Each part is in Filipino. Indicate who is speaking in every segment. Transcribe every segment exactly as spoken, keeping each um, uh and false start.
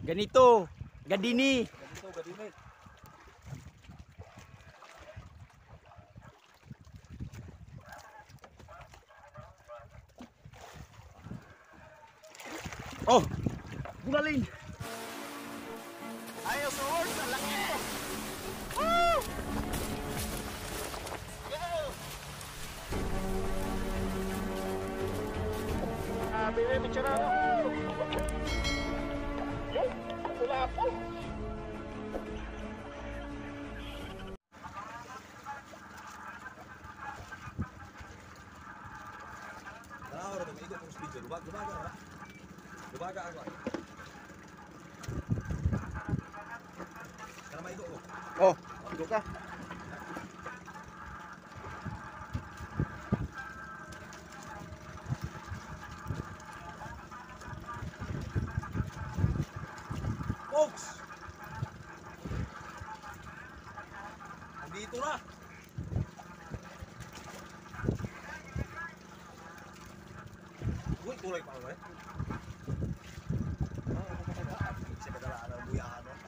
Speaker 1: Ganito, gadini.
Speaker 2: Ganito, gadini.
Speaker 1: Oh, bulalin.
Speaker 2: Ayaw sa horse, ang laki. Woo! Go! Ah, bebe, picture ako. Yun, wala po. Nakakaro na, may ito kong speed. Lubaga, lubaga na. Lubaga ako. Kana maigo ko.
Speaker 1: Oh, igo ka.
Speaker 2: Folks! Nandito na! Uy, tulay pa ako eh. Kasi kadalaan ng buyahan no?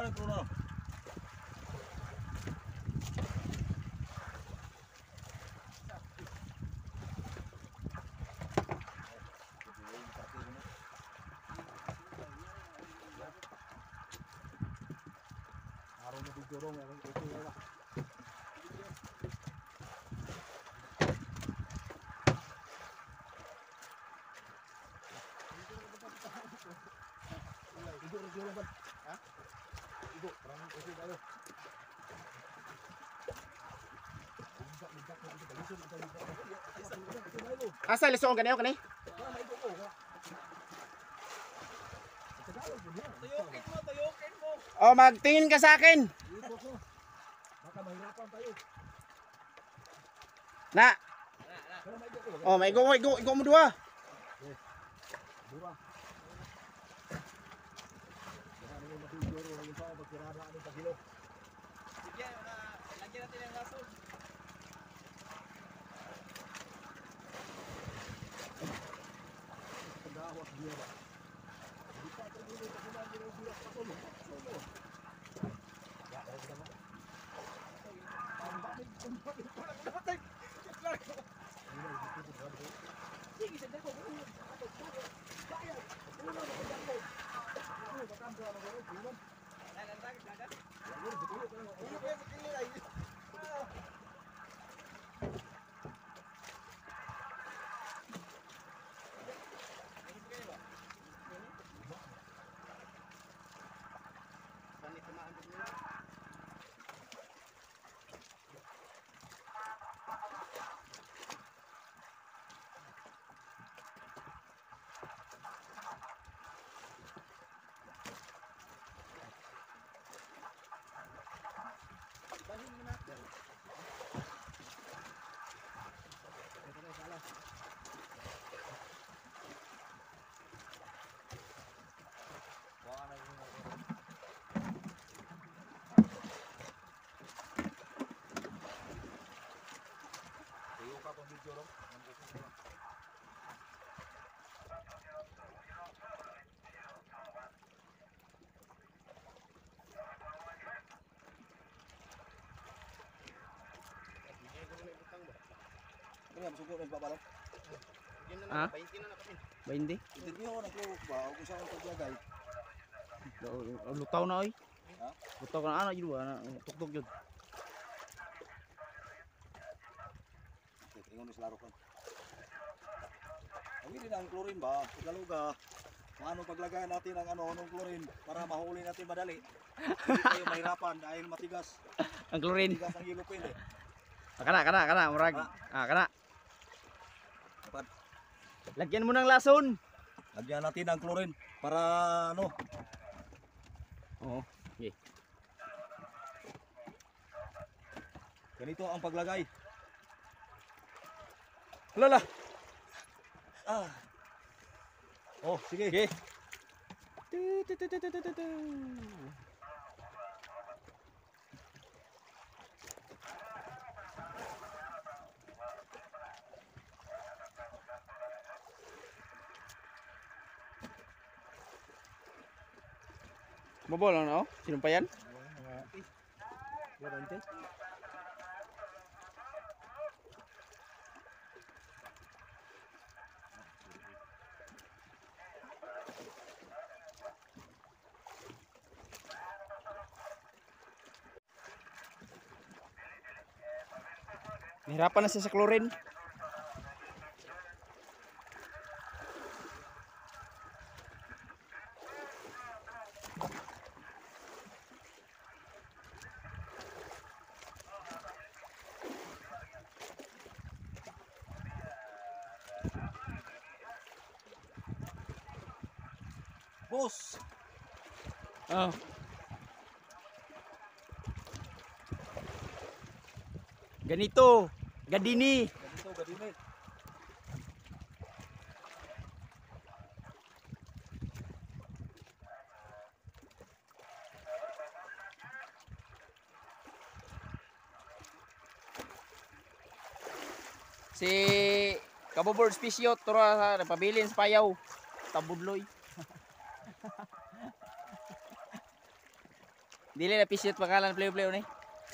Speaker 2: ng kloro. Araw na bigorong, ang ito wala. Igo, igo lang ba? Ha? Igo, parang igo tayo.
Speaker 1: Asa lisong kaniyo kani?
Speaker 2: Tayokin mo, tayokin mo.
Speaker 1: Oh, magtingin ka sa akin.
Speaker 2: Baka mahirapan tayo.
Speaker 1: Na. Oh, may go, go, go mo dua.
Speaker 2: Dura. Jangan mo mabigoro yung tao magkirara ano sa kilo. Sige, lagyan natin ng lason. Pagawak dia ba. Hindi pa ito nila sa kumain ng biyak pa tulo. Solo. Ya, ay kita mo. Ang bakit kung bakit para namatay. Sige, sa dako. Kaya. Ulo na dako. Ulo ba kan ba na ulo? Dagan dagan dagan. Ulo betul ko. Ulo ba sa kili ay. Ano masuk ko ba balong?
Speaker 1: Ha?
Speaker 2: twenty na na kami.
Speaker 1: twenty.
Speaker 2: Interview ko naglo ba o kung saan paglagay.
Speaker 1: Lutaw na oy.
Speaker 2: Ha?
Speaker 1: Lutaw na ana jud ana tuktok jud.
Speaker 2: Ingon sa laro ko. Kami din ang chlorine ba? Tagaluga. Paano paglagay natin ang ano, anong chlorine para mahuli natin madali. Hindi tayo mahirapan dahil matigas.
Speaker 1: Ang chlorine.
Speaker 2: Matigas ang yellow pin eh.
Speaker 1: Ah, kana kana kana murag. Ah, kana.
Speaker 2: Dapat
Speaker 1: Lagyan mo ng lason.
Speaker 2: lagyan natin ang chlorine para ano.
Speaker 1: Oo. Okay.
Speaker 2: Ganito ang paglagay.
Speaker 1: Lala.
Speaker 2: Ah. Oh, sige.
Speaker 1: Okay. Tu tu tu tu tu tu tu. Bobol ano? Sinumpayan? Nahirapan na siya sa chlorine.
Speaker 2: Boss.
Speaker 1: Oh. Ganito, gadini.
Speaker 2: Ganito, gadini.
Speaker 1: Si Kabobor Spisyo tura sa napabilin sa payaw. Tabudloy. Dili na pisyot pangalan pleo-pleo ni.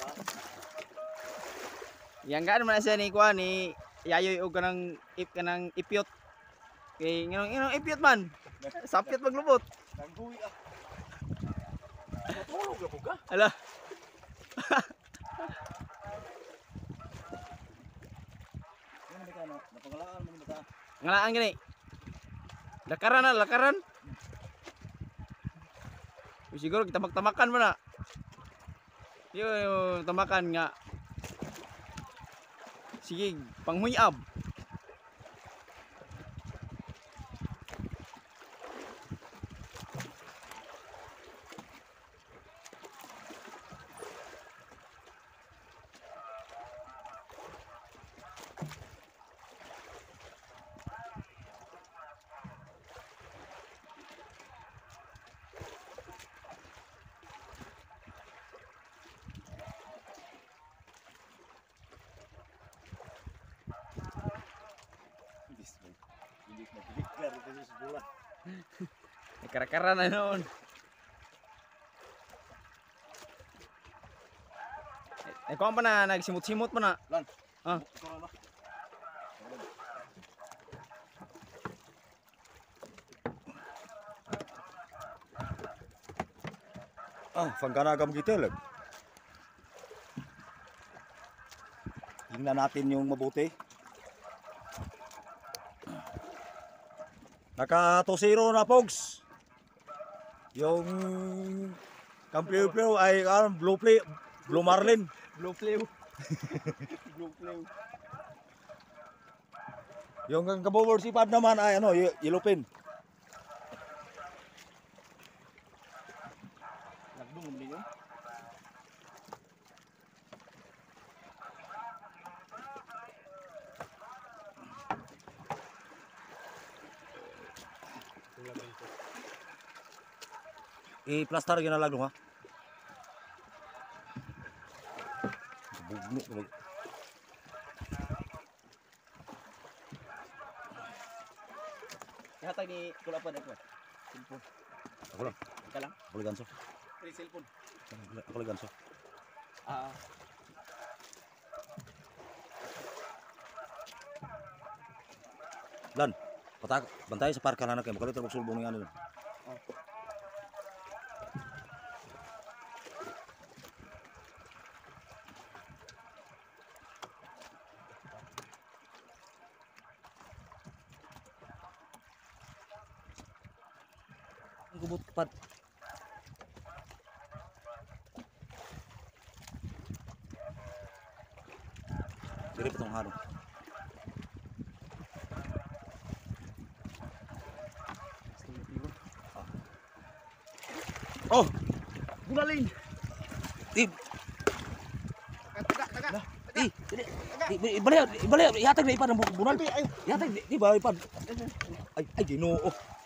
Speaker 1: Yang gaan man siya ni kuan ni yayoy og kanang ip kanang ipyot. Kay nginong nginong ipyot man. Sapyot maglubot.
Speaker 2: Nangguwi ah. Matulog na po ka?
Speaker 1: Ala.
Speaker 2: Ano ba ka na? Napangalaan mo ni mata.
Speaker 1: Ngalaan gani. Lakaran na, lakaran. Siguro kita magtamakan mo na. Yung tamakan nga. Sige, panghuyab.
Speaker 2: Hindi na biglar kasi sa bola.
Speaker 1: Kara-kara na noon. Eh, kung pa na, nagsimot-simot pa na.
Speaker 2: Lan.
Speaker 1: Ah.
Speaker 2: Ikaw na. Ah, pangganagam kita lag. Tingnan natin yung mabuti. Naka two zero na pogs. Yung Kampleo ay ah, blue play, blue marlin.
Speaker 1: Blue pleo. Blue pleo.
Speaker 2: Yung kabobor sipad naman ay ano, y- yellow pin.
Speaker 1: Nagdungom din yun.
Speaker 2: I-plaster yun na lang ha. Bugno ko.
Speaker 1: Ihatag ni Kulapan ako. Cellphone.
Speaker 2: Ako lang.
Speaker 1: Ika lang.
Speaker 2: Ako lang ganso.
Speaker 1: Free cellphone.
Speaker 2: Ako lang ganso.
Speaker 1: Ah.
Speaker 2: Lan, patak, bantay sa parka na kayo. Makalit ako sulbong yung ano.
Speaker 1: Oh.
Speaker 2: Gubot pat. Diri pa tong harong. Oh,
Speaker 1: Bunalin.
Speaker 2: di,
Speaker 1: Taga, taga.
Speaker 2: di, di, di, ibalik, ibalik, ihatag na ipad ng bunal. Ihatag, di, di ba ipad? Ay, ay, ginoo.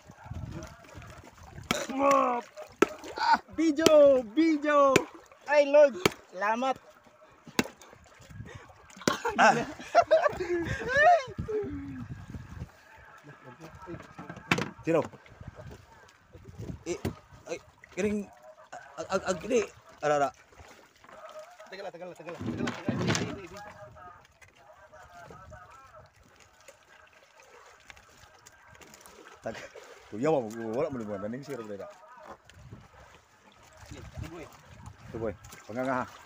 Speaker 1: Ah, video, video. Ay Lord, salamat.
Speaker 2: Ah. Sino? Eh, ay, kiring, ag, ag, ag, ini, arara.
Speaker 1: Tagal lang, tagal lang, tagal lang. Tagal lang, tagal lang.
Speaker 2: Tag, kuya mo, wala mo naman, naning siro ba
Speaker 1: Tuboy.
Speaker 2: Ito boy, panganga ha.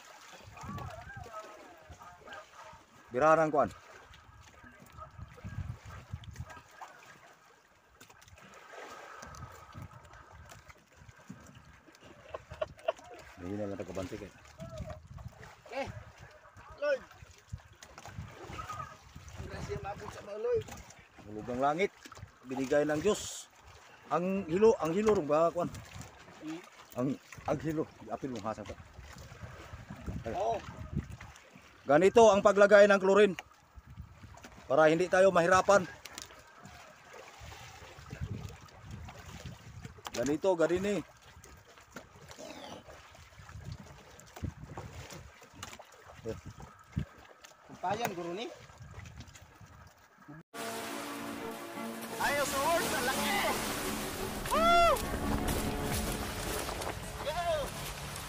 Speaker 2: Biraran kuan. Hindi na lang tagabantik eh.
Speaker 1: Eh, Lord. Ang grasya mabot sa mga Lord.
Speaker 2: Hulog ng langit, binigay ng Diyos. Ang hilo, ang hilo rin ba kuan? Ang ang hilo, apil mong hasang pa.
Speaker 1: Oo.
Speaker 2: Ganito ang paglagay ng chlorine para hindi tayo mahirapan. Ganito, ganini.
Speaker 1: Kumpayan, guru ni. Ayaw sa horse, ang laki! Woo! Go!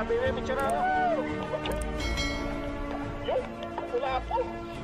Speaker 2: Grabe, may picture na. Yung, wala ako.